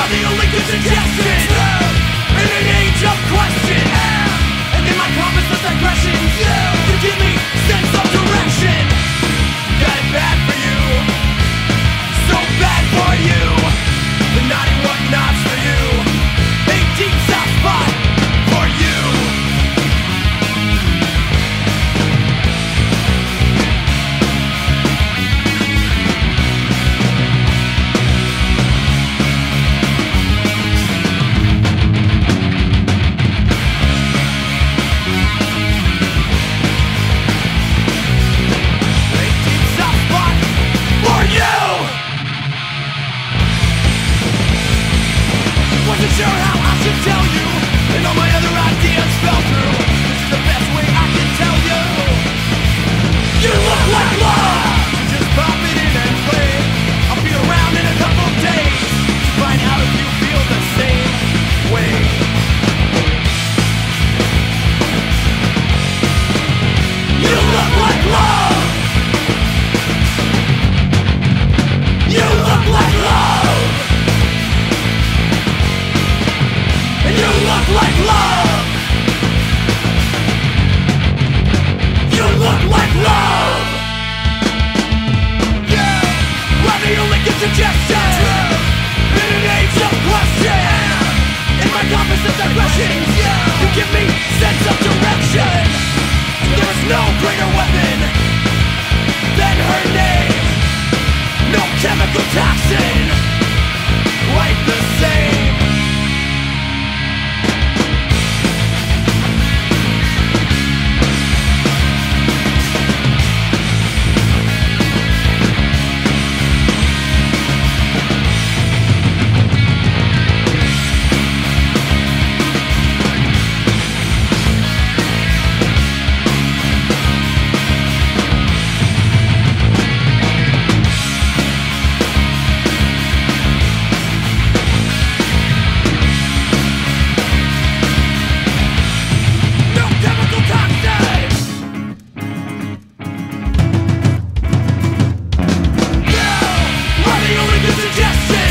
are the only good suggestions in an age of question. And in my promiseless digressions, you give me sense of direction. Got it bad for you, so bad for you. The naughty whatnots for you, a deep soft spot for you. Wasn't sure how I should tell you, and all my other ideas fell through. This is the best way I can tell you. You look like love, so just pop it in and play. I'll be around in a couple days to find out if you feel the same way. You look like love. You look like love. And you look like love. You look like love. Yeah, we're the only good suggestion in an age of question. In my compass of digressions, you give me sense of direction. There is no greater weapon than her name. No chemical toxin quite the same. Suggestion